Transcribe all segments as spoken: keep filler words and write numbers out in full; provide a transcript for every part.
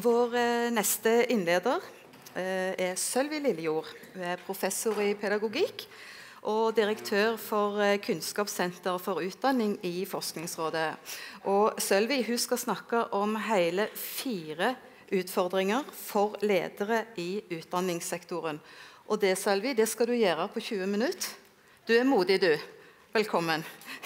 Vår neste innleder er Sølvi Lillejord. Hun er professor i pedagogikk og direktør for Kunnskapssenter for utdanning i Forskningsrådet. Og Sølvi, hun skal snakke om hele fire utfordringer for ledere i utdanningssektoren. Og det, Sølvi, det skal du gjøre på tjue minutter. Du er modig, du. Velkommen.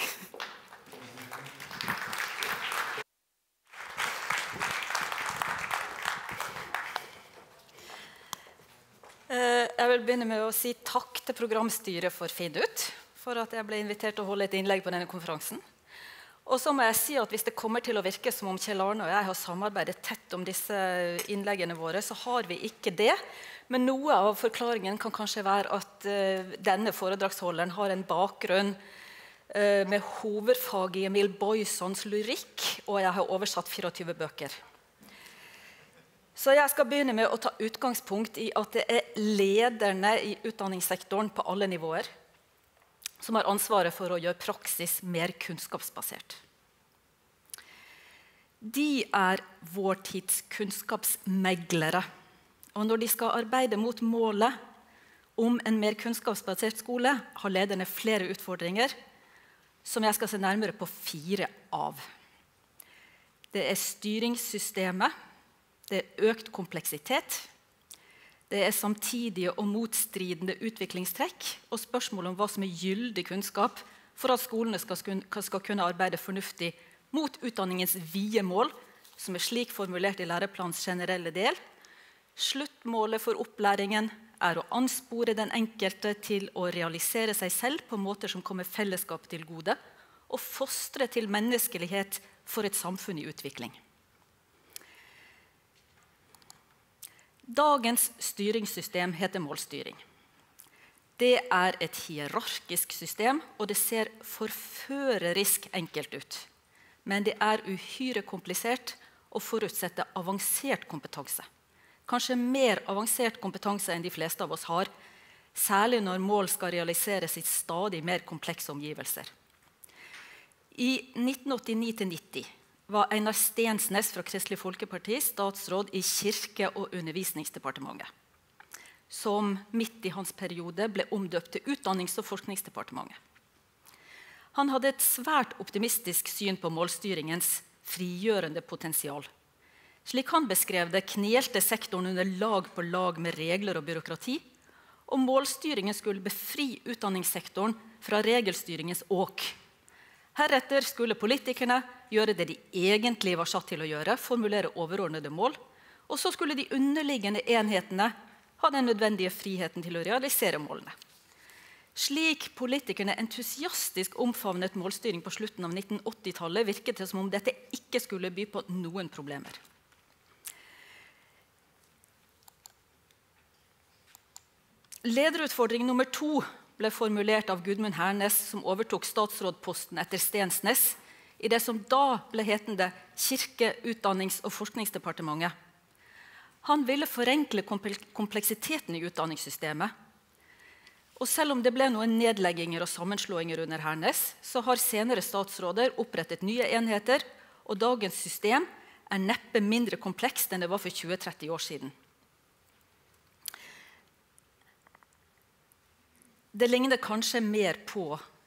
Jeg vil begynne med å si takk til programstyret for FINUT, for at jeg ble invitert til å holde et innlegg på denne konferansen. Og så må jeg si at hvis det kommer til å virke som om Kjell Arne og jeg har samarbeidet tett om disse innleggene våre, så har vi ikke det. Men noe av forklaringen kan kanskje være at uh, denne foredragsholderen har en bakgrunn uh, med hovedfag i Emil Boysons lyrikk, og jeg har oversatt fireogtyve bøker. Så jeg skal begynne med å ta utgangspunkt i at det er lederne i utdanningssektoren på alle nivåer som har ansvaret for å gjøre praksis mer kunnskapsbasert. De er vår tids kunnskapsmeglere, og når de skal arbeide mot målet om en mer kunnskapsbasert skole, har lederne flere utfordringer som jeg skal se nærmere på fire av. Det er styringssystemet, det er økt kompleksitet, det er samtidige og motstridende utviklingstrekk, og spørsmål om hva som er gyldig kunnskap for at skolene skal, skal kunne arbeide fornuftig mot utdanningens vide mål, som er slik formulert i læreplanens generelle del. Sluttmålet for opplæringen er å anspore den enkelte til å realisere seg selv på måter som kommer fellesskap til gode, og fostre til menneskelighet for et samfunn i utvikling. Dagens styringssystem heter målstyring. Det er et hierarkisk system, og det ser forførerisk enkelt ut. Men det er uhyre komplisert og forutsetter avansert kompetanse. Kanskje mer avansert kompetanse enn de fleste av oss har, særlig når mål skal realiseres i stadig mer komplekse omgivelser. I nitten åttini til nitti var Einar Stensnes fra Kristelig Folkeparti statsråd i Kirke- og undervisningsdepartementet, som midt i hans periode ble omdøpt til Utdannings- og forskningsdepartementet. Han hadde et svært optimistisk syn på målstyringens frigjørende potensial. Slik han beskrev det, knelte sektoren under lag på lag med regler og byråkrati, og målstyringen skulle befri utdanningssektoren fra regelstyringens åk. Heretter skulle politikerne gjøre det de egentlig var satt til å gjøre, formulere overordnede mål, og så skulle de underliggende enhetene ha den nødvendige friheten til å realisere målene. Slik politikerne entusiastisk omfavnet målstyring på slutten av nitten åtti-tallet, virket det som om dette ikke skulle by på noen problemer. Lederutfordring nummer to ble formulert av Gudmund Hernes, som overtok statsrådposten etter Stensnes, i det som da ble hetende Kirke-, Utdannings- og Forskningsdepartementet. Han ville forenkle kompleksiteten i utdanningssystemet. Og selv om det ble noen nedlegginger og sammenslåinger under Hernes, så har senere statsråder opprettet nye enheter, og dagens system er neppe mindre komplekst enn det var for tjue til tretti år siden. Det ligner kanskje mer på,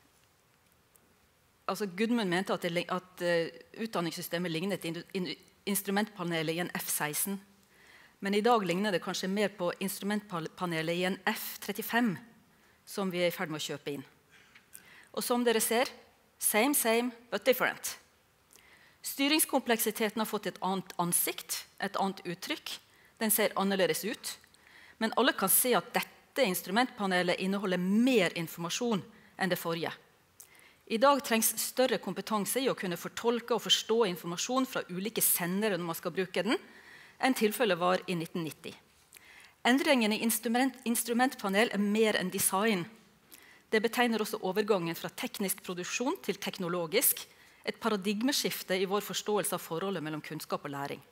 altså Gudmund mente at, det, at uh, utdanningssystemet lignet in, in, instrumentpanelet i en F seksten, men i dag ligner det kanskje mer på instrumentpanelet i en F trettifem, som vi er i ferd med å kjøpe inn. Og som dere ser, same, same, but different. Styringskompleksiteten har fått et annet ansikt, et annet uttrykk, den ser annerledes ut, men alle kan se at dette Dette instrumentpanelet inneholder mer informasjon enn det forrige. I dag trengs større kompetanse i å kunne fortolke og forstå informasjon fra ulike sendere når man skal bruke den, enn tilfellet var i nitten nitti. Endringen i instrument, instrumentpanel er mer enn design. Det betegner også overgangen fra teknisk produksjon til teknologisk, et paradigmeskifte i vår forståelse av forholdet mellom kunnskap og læring.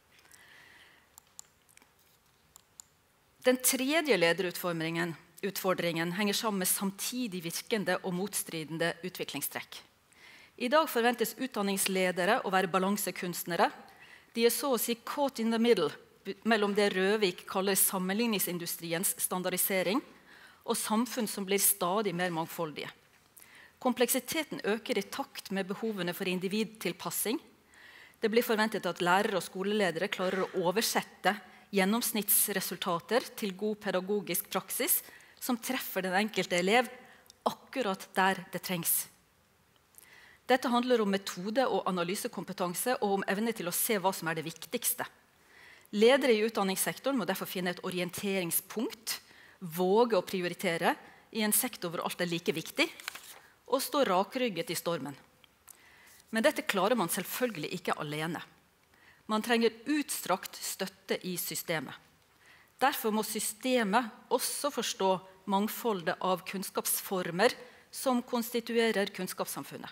Den tredje lederutfordringen utfordringen henger sammen med samtidig virkende og motstridende utviklingstrekk. I dag forventes utdanningsledere å være balansekunstnere, De er så å si caught in the middle mellom det Røvik kaller sammenligningsindustriens standardisering og samfunn som blir stadig mer mangfoldige. Kompleksiteten øker i takt med behovene for individtilpassing. Det blir forventet at lærere og skoleledere klarer å oversette gjennomsnittsresultater til god pedagogisk praksis som treffer den enkelte elev akkurat der det trengs. Dette handler om metode- og analysekompetanse og om evne til å se hva som er det viktigste. Ledere i utdanningssektoren må derfor finne et orienteringspunkt, våge å prioritere i en sektor hvor alt er like viktig, og stå rakrygget i stormen. Men dette klarer man selvfølgelig ikke alene. Man trenger utstrakt støtte i systemet. Derfor må systemet også forstå mangfoldet av kunnskapsformer som konstituerer kunnskapssamfunnet.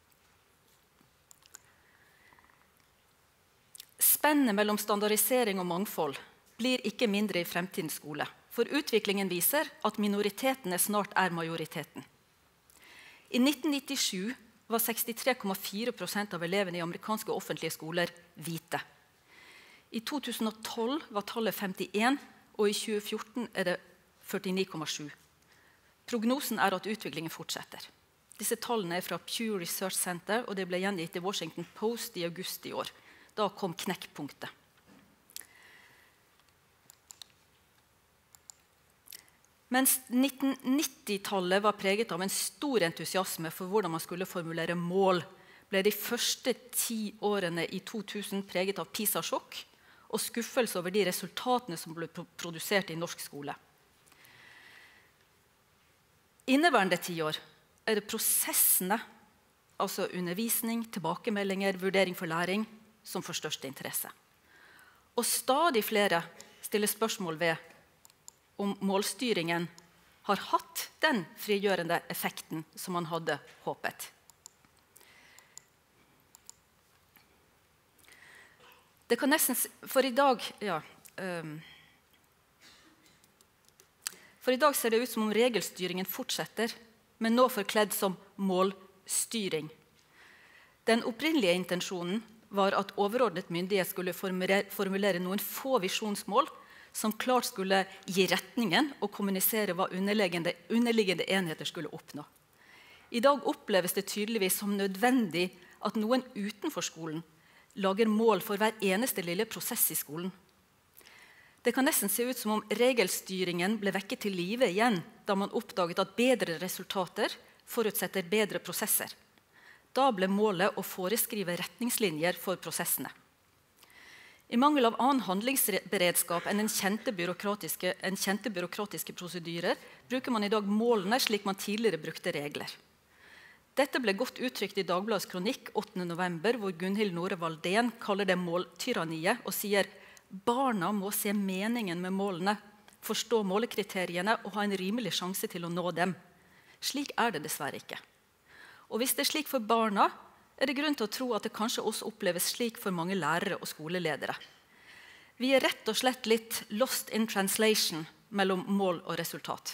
Spennet mellom standardisering og mangfold blir ikke mindre i fremtidens skole, for utviklingen viser at minoritetene snart er majoriteten. I nitten nittisju var sekstitre komma fire prosent av elevene i amerikanske offentlige skoler hvite. I to tusen og tolv var tallet femtien, og i tjue fjorten er det førtini komma sju. Prognosen er at utviklingen fortsetter. Disse tallene er fra Pew Research Center, og det ble gjengitt i Washington Post i august i år. Da kom knekkpunktet. Mens nitten nitti-tallet var preget av en stor entusiasme for hvordan man skulle formulere mål, ble de første ti årene i to tusen preget av PISA-sjokk og skuffelse over de resultatene som ble produsert i norsk skole. Inneværende tiår er det prosessene, altså undervisning, tilbakemeldinger, vurdering for læring, som får størst interesse. Og stadig flere stiller spørsmål ved om målstyringen har hatt den frigjørende effekten som man hadde håpet. Det kan nesten, for i dag, ja, um, for i dag ser det ut som om regelstyringen fortsetter, men nå forkledd som målstyring. Den opprinnelige intensjonen var at overordnet myndighet skulle formulere, formulere noen få visjonsmål som klart skulle gi retningen og kommunisere hva underliggende, underliggende enheter skulle oppnå. I dag oppleves det tydeligvis som nødvendig at noen utenfor skolen lager mål for hver eneste lille prosess i skolen. Det kan nesten se ut som om regelstyringen ble vekket til live igjen da man oppdaget at bedre resultater forutsetter bedre prosesser. Da ble målet å foreskrive retningslinjer for prosessene. I mangel av annen handlingsberedskap enn en kjente byråkratiske, en kjente byråkratiske prosedyrer, bruker man i dag målene slik man tidligere brukte regler. Dette ble godt uttrykt i Dagbladets kronikk åttende november, hvor Gunhild Nore Valdén kaller det måltyranniet og sier barna må se meningen med målene, forstå målekriteriene og ha en rimelig sjanse til å nå dem. Slik er det dessverre ikke. Og hvis det er slik for barna, er det grunn til å tro at det kanskje også oppleves slik for mange lærere og skoleledere. Vi er rett og slett litt lost in translation mellom mål og resultat.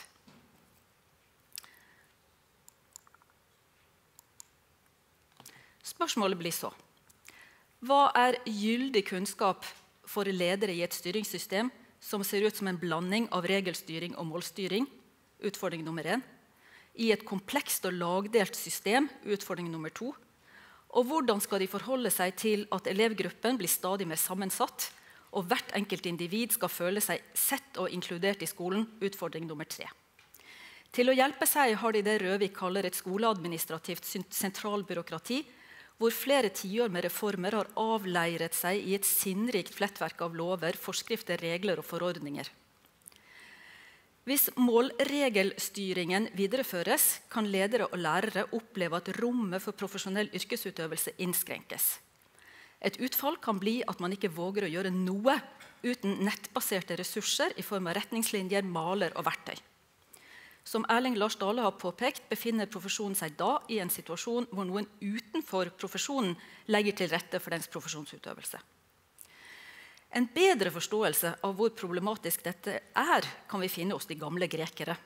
Spørsmålet blir så: hva er gyldig kunnskap for ledere i et styringssystem som ser ut som en blanding av regelstyring og målstyring? Utfordring nummer én. I et komplekst og lagdelt system? Utfordring nummer to. Og hvordan skal de forholde seg til at elevgruppen blir stadig mer sammensatt, og hvert enkelt individ skal føle seg sett og inkludert i skolen? Utfordring nummer tre. Til å hjelpe seg har de det Røvik kaller et skoleadministrativt sentralbyråkrati, hvor flere tiår med reformer har avleiret seg i et sinnrikt flettverk av lover, forskrifter, regler og forordninger. Hvis målregelstyringen videreføres, kan ledere og lærere oppleve at rommet for profesjonell yrkesutøvelse innskrenkes. Et utfall kan bli at man ikke våger å gjøre noe uten nettbaserte ressurser i form av retningslinjer, maler og verktøy. Som Erling Lars Dale har påpekt, befinner profesjonen seg da i en situasjon hvor noen utenfor profesjonen legger til rette for dens profesjonsutøvelse. En bedre forståelse av hvor problematisk dette er, kan vi finne hos de gamle grekere.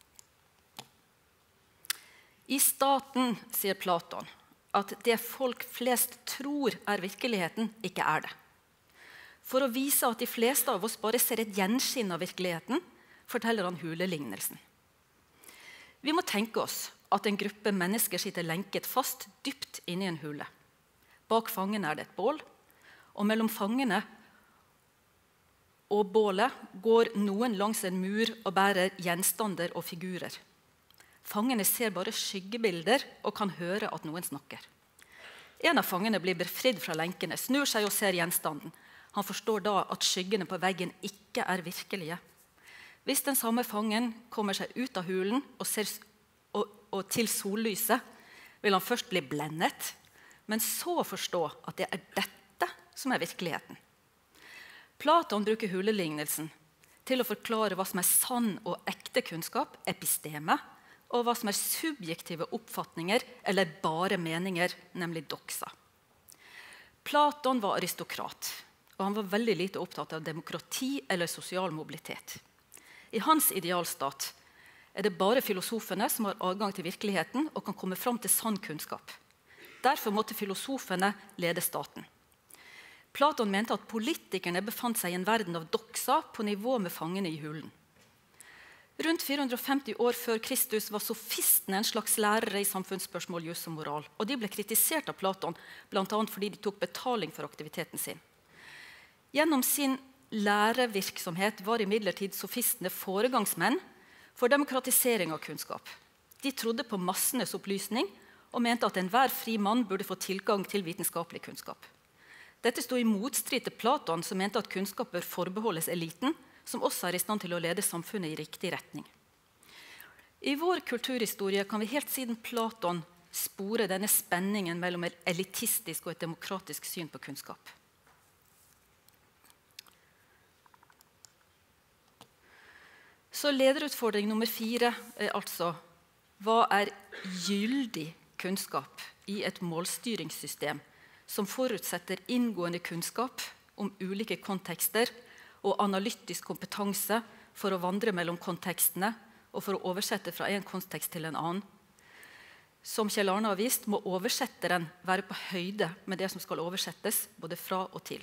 I staten, sier Platon, at det folk flest tror er virkeligheten, ikke er det. For å vise at de fleste av oss bare ser et gjenskinn av virkeligheten, forteller han hulelignelsen. Vi må tenke oss at en gruppe mennesker sitter lenket fast dypt inne i en hule. Bak fangene er det et bål, og mellom fangene og bålet går noen langs en mur og bærer gjenstander og figurer. Fangene ser bare skyggebilder og kan høre at noen snakker. En av fangene blir befridd fra lenkene, snur seg og ser gjenstanden. Han forstår da at skyggene på veggen ikke er virkelige. Hvis den samme fangen kommer seg ut av hulen og, ser, og, og til sollyset, vil han først bli blendet, men så forstå at det er dette som er virkeligheten. Platon bruker hulelignelsen til å forklare hva som er sann og ekte kunnskap, episteme, og hva som er subjektive oppfatninger eller bare meninger, nemlig doxa. Platon var aristokrat, og han var veldig lite opptatt av demokrati eller sosial mobilitet. I hans idealstat er det bare filosofene som har adgang til virkeligheten og kan komme fram til sann kunnskap. Derfor måtte filosofene lede staten. Platon mente at politikerne befant seg i en verden av doxa på nivå med fangene i hulen. Rundt fire hundre og femti år før Kristus var sofistene en slags lærere i samfunnsspørsmål, jus og moral, og de ble kritisert av Platon, blant annet fordi de tok betaling for aktiviteten sin. Gjennom sin lærevirksomhet var imidlertid sofistene foregangsmenn for demokratisering av kunnskap. De trodde på massenes opplysning og mente at enhver fri mann burde få tilgang til vitenskapelig kunnskap. Dette stod i motstrid til Platon, som mente at kunnskap bør forbeholdes eliten, som også er i stand til å lede samfunnet i riktig retning. I vår kulturhistorie kan vi helt siden Platon spore denne spenningen mellom et elitistisk og et demokratisk syn på kunnskap. Så lederutfordring nummer fire er altså: hva er gyldig kunnskap i et målstyringssystem som forutsetter inngående kunnskap om ulike kontekster og analytisk kompetanse for å vandre mellom kontekstene og for å oversette fra en kontekst til en annen? Som Kjell Arne har vist, må oversetteren være på høyde med det som skal oversettes, både fra og til.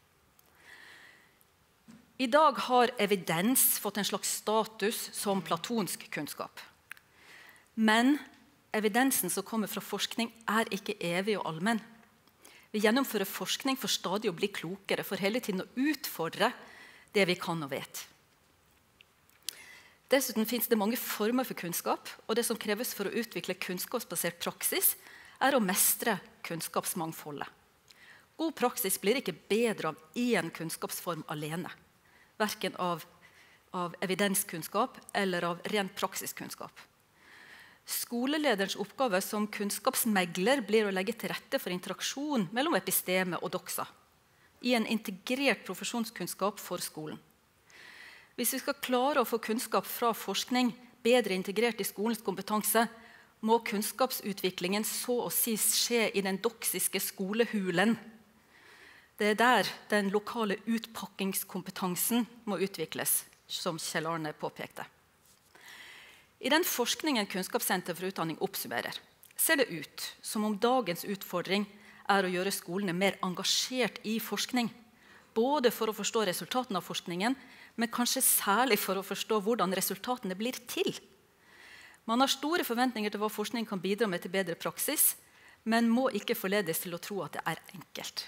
I dag har evidens fått en slags status som platonsk kunnskap. Men evidensen som kommer fra forskning er ikke evig og allmenn. Vi gjennomfører forskning for stadig å bli klokere, for hele tiden å utfordre det vi kan og vet. Dessuten finnes det mange former for kunnskap, og det som kreves for å utvikle kunnskapsbasert praksis, er å mestre kunnskapsmangfoldet. God praksis blir ikke bedre av én kunnskapsform alene, hverken av, av evidenskunnskap eller av ren praksiskunnskap. Skolelederens oppgave som kunnskapsmegler blir å legge til rette for interaksjon mellom episteme og doxa i en integrert profesjonskunnskap for skolen. Hvis vi skal klare å få kunnskap fra forskning bedre integrert i skolens kompetanse, må kunnskapsutviklingen så å si skje i den doksiske skolehulen. Det er der den lokale utpakkingskompetansen må utvikles, som Kjell Arne påpekte. I den forskningen Kunnskapssenter for utdanning oppsummerer, ser det ut som om dagens utfordring er å gjøre skolene mer engasjert i forskning, både for å forstå resultatene av forskningen, men kanskje særlig for å forstå hvordan resultatene blir til. Man har store forventninger til hva forskning kan bidra med til bedre praksis, men må ikke forledes til å tro at det er enkelt.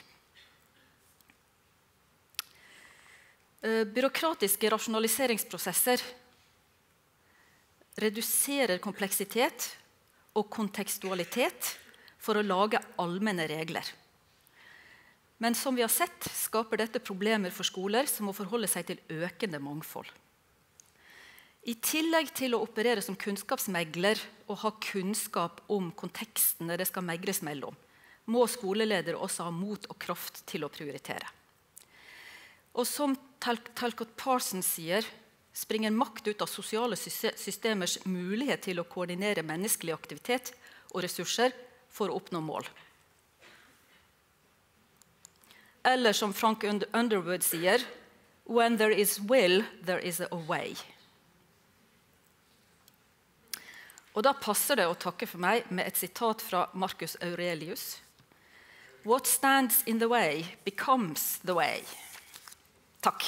Byråkratiske rasjonaliseringsprosesser reduserer kompleksitet og kontekstualitet for å lage allmenne regler. Men som vi har sett, skaper dette problemer for skoler som må forholde seg til økende mangfold. I tillegg til å operere som kunnskapsmegler og ha kunnskap om kontekstene det skal megles mellom, må skoleledere også ha mot og kraft til å prioritere. Og som Talcott Parsons sier, springer makt ut av sosiale systemers mulighet til å koordinere menneskelig aktivitet og ressurser for å oppnå mål. Eller som Frank Underwood sier, «When there is will, there is a way». Og da passer det å takke for meg med et sitat fra Marcus Aurelius. «What stands in the way becomes the way». Takk.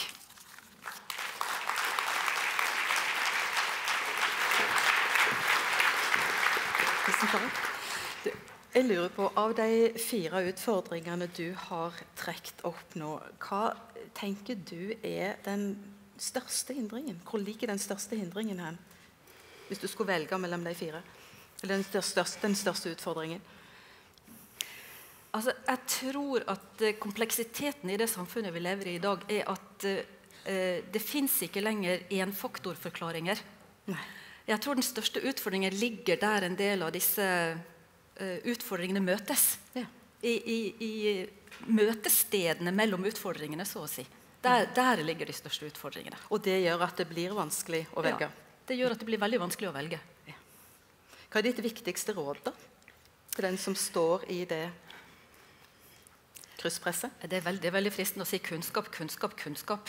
Tusen takk. Du, jeg lurer på, av de fire utfordringene du har trekt opp nå, hva tenker du er den største hindringen? Hvor ligger den største hindringen hen? Hvis du skulle velge mellom de fire? Eller den største, den største utfordringen? Altså, jeg tror at uh, kompleksiteten i det samfunnet vi lever i i dag, er at uh, det finnes ikke lenger enfaktorforklaringer. Nei. Jeg tror den største utfordringen ligger der en del av disse uh, utfordringene møtes. Ja. I, i, I møtestedene mellom utfordringene, så å si. Der, der ligger de største utfordringene. Og det gjør at det blir vanskelig å velge? Ja, det gjør at det blir veldig vanskelig å velge. Ja. Hva er ditt viktigste råd da, til den som står i det krysspresset? Det er, veldig, det er veldig fristende å si kunnskap, kunnskap, kunnskap.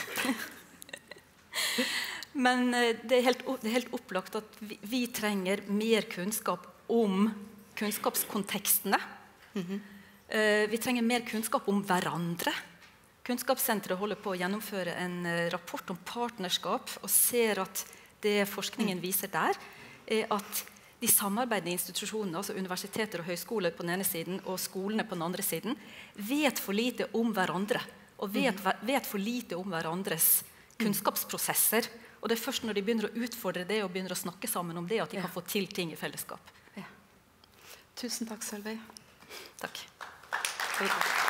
Men det er, helt, det er helt opplagt at vi, vi trenger mer kunnskap om kunnskapskontekstene. Mm-hmm. uh, vi trenger mer kunnskap om hverandre. Kunnskapssenteret holder på å gjennomføre en uh, rapport om partnerskap, og ser at det forskningen viser der, er at de samarbeidende institusjonene, altså universiteter og høyskoler på den ene siden, og skolene på den andre siden, vet for lite om hverandre, og vet, vet for lite om hverandres kunnskapsprosesser. Og det er først når de begynner å utfordre det, og begynner å snakke sammen om det, at de ja. kan få til ting i fellesskap. Ja. Tusen takk, Sølvi. Takk. Takk.